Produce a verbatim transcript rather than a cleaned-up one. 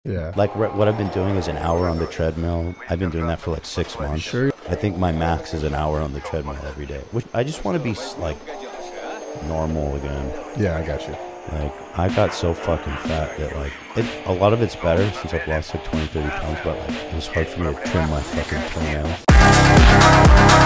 Yeah. Like what I've been doing is an hour on the treadmill. I've been doing that for like six months. Sure. I think my max is an hour on the treadmill every day. Which I just want to be like normal again. Yeah, I got you. Like I got so fucking fat that like it, a lot of it's better since I've lost like twenty, thirty pounds, but like it was hard for me to trim my fucking toenails.